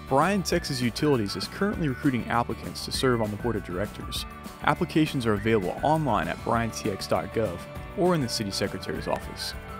Bryan Texas Utilities is currently recruiting applicants to serve on the Board of Directors. Applications are available online at bryantx.gov or in the City Secretary's office.